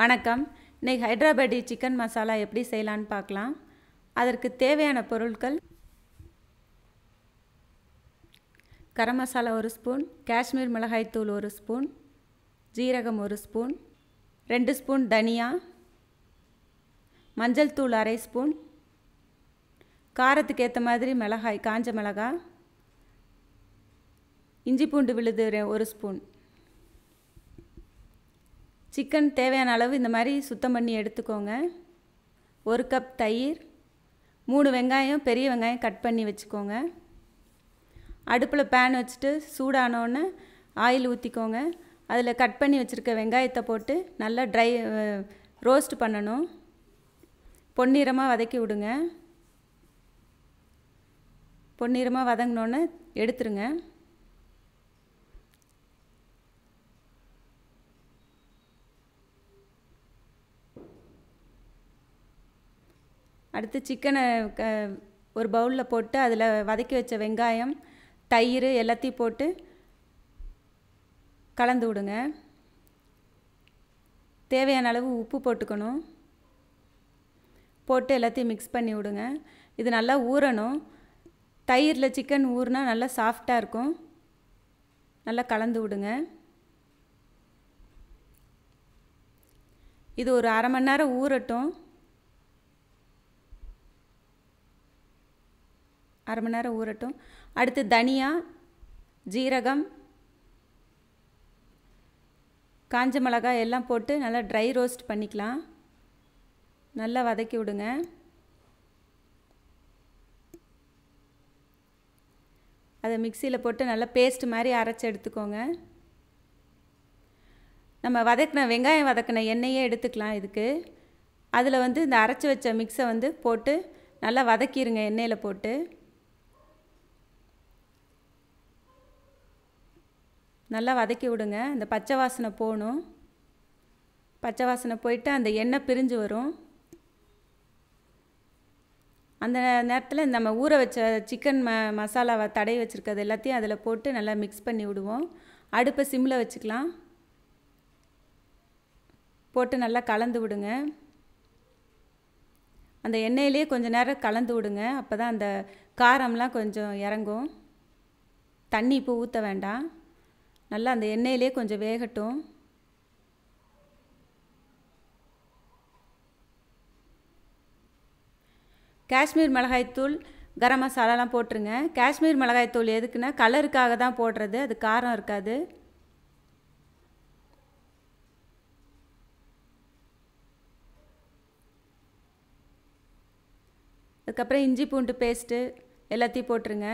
வணக்கம். இன்னைக்கு ஹைதராபாடி சிக்கன் மசாலா எப்படி செய்யலான்னு பார்க்கலாம். அதற்கு தேவையான பொருட்கள்: கரம் மசாலா 1 ஸ்பூன், காஷ்மீர் மிளகாய் தூள் 1 ஸ்பூன், ஜீரகம் 1 ஸ்பூன், 2 ஸ்பூன் தனியா, மஞ்சள் தூள் அரை ஸ்பூன், காரத்துக்கு ஏற்ற மாதிரி மிளகாய் காஞ்ச மிளகாய், இஞ்சி பூண்டு விழுது 1 ஸ்பூன். சிக்கன் தேவையான அளவு இந்த மாதிரி சுத்தம் பண்ணி எடுத்துக்கோங்க. 1 கப் தயிர், 3 வெங்காயம் பெரிய வெங்காயம் கட் பண்ணி வச்சுக்கோங்க. அடுப்பில் பேன் வச்சுட்டு சூடானோடனே ஆயில் ஊற்றிக்கோங்க. அதில் கட் பண்ணி வச்சுருக்க வெங்காயத்தை போட்டு நல்லா ரோஸ்ட் பண்ணணும். பொன்னிறமாக வதக்கி விடுங்க. பொன்னிறமாக வதங்கினோன்னே எடுத்துருங்க. அடுத்து சிக்கனை ஒரு பவுலில் போட்டு அதில் வதக்கி வச்ச வெங்காயம், தயிர் எல்லாத்தையும் போட்டு கலந்து விடுங்க. தேவையான அளவு உப்பு போட்டுக்கணும். போட்டு எல்லாத்தையும் மிக்ஸ் பண்ணி விடுங்க. இது நல்லா ஊறணும். தயிரில் சிக்கன் ஊறினா நல்லா சாஃப்டாக இருக்கும். நல்லா கலந்து விடுங்க. இது ஒரு அரை மணி நேரம் ஊறட்டும். அரை மணி நேரம் ஊறட்டும். அடுத்து தனியா, ஜீரகம், காஞ்ச மிளகாய் எல்லாம் போட்டு நல்லா ட்ரை ரோஸ்ட் பண்ணிக்கலாம். நல்லா வதக்கி விடுங்க. அதை மிக்சியில் போட்டு நல்லா பேஸ்ட் மாதிரி அரைச்சி எடுத்துக்கோங்க. நம்ம வெங்காயம் வதக்கின எண்ணெயே எடுத்துக்கலாம் இதுக்கு. அதில் இந்த அரைச்சி வச்ச மிக்ஸை போட்டு நல்லா வதக்கிடுங்க. எண்ணெயில் போட்டு நல்லா வதக்கி விடுங்க. இந்த பச்சை வாசனை போகணும். பச்சை வாசனை போயிட்டு அந்த எண்ணெய் பிரிஞ்சு வரும். அந்த நேரத்தில் நம்ம ஊற வச்ச சிக்கன் மசாலாவை தடவி வச்சுருக்கிறது எல்லாத்தையும் அதில் போட்டு நல்லா மிக்ஸ் பண்ணி விடுவோம். அடுப்பை சிம்மில் வச்சுக்கலாம். போட்டு நல்லா கலந்து விடுங்க. அந்த எண்ணெயிலே கொஞ்சம் நேரம் கலந்து விடுங்க. அப்போ தான் அந்த காரம்லாம் கொஞ்சம் இறங்கும். தண்ணி இப்போ ஊற்ற வேண்டாம். நல்லா அந்த எண்ணெயிலே கொஞ்சம் வேகட்டும். காஷ்மீர் மிளகாய்த்தூள், கரம் மசாலாலாம் போட்டுருங்க. காஷ்மீர் மிளகாய்த்தூள் எதுக்குன்னா கலருக்காக தான் போடுறது. அது காரம் இருக்காது. அதுக்கப்புறம் இஞ்சி பூண்டு பேஸ்ட்டு எல்லாத்தையும் போட்டுருங்க.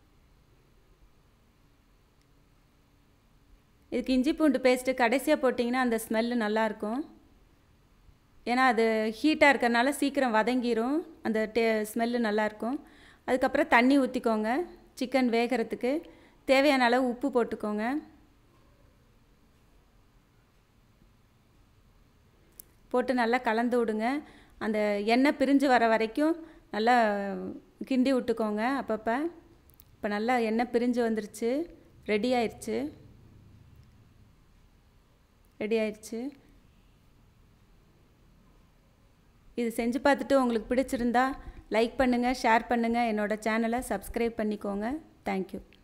இதுக்கு இஞ்சி பூண்டு பேஸ்ட்டு கடைசியாக போட்டிங்கன்னா அந்த ஸ்மெல்லு நல்லாயிருக்கும். ஏன்னா அது ஹீட்டாக இருக்கிறனால சீக்கிரம் வதங்கிரும். அந்த ஸ்மெல்லு நல்லாயிருக்கும். அதுக்கப்புறம் தண்ணி ஊற்றிக்கோங்க. சிக்கன் வேகிறதுக்கு தேவையான அளவு உப்பு போட்டுக்கோங்க. போட்டு நல்லா கலந்து விடுங்க. அந்த எண்ணெய் பிரிஞ்சு வர வரைக்கும் நல்லா கிண்டி விட்டுக்கோங்க அப்பப்போ. இப்போ நல்லா எண்ணெய் பிரிஞ்சு வந்துருச்சு. ரெடி ஆயிடுச்சு. இது செஞ்சு பார்த்துட்டு உங்களுக்கு பிடிச்சிருந்தா லைக் பண்ணுங்கள், ஷேர் பண்ணுங்கள். என்னோடய சேனலை சப்ஸ்கிரைப் பண்ணிக்கோங்க. தேங்க்யூ.